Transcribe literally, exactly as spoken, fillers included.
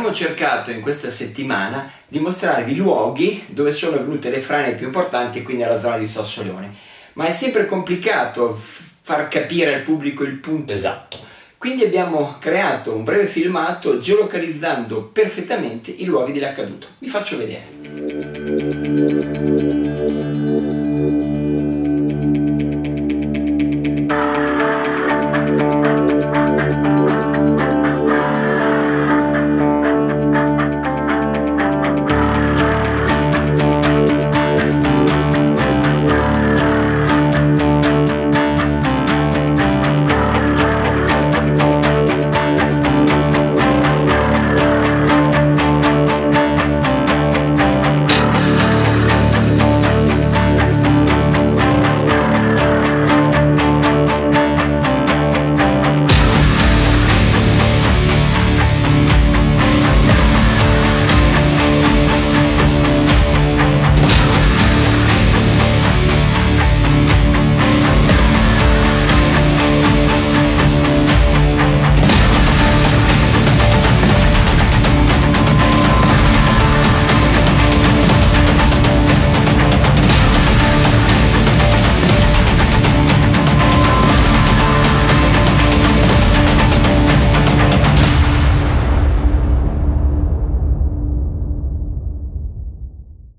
Abbiamo cercato in questa settimana di mostrarvi i luoghi dove sono avvenute le frane più importanti, quindi nella zona di Sassoleone, ma è sempre complicato far capire al pubblico il punto esatto. Quindi abbiamo creato un breve filmato geolocalizzando perfettamente i luoghi dell'accaduto. Vi faccio vedere.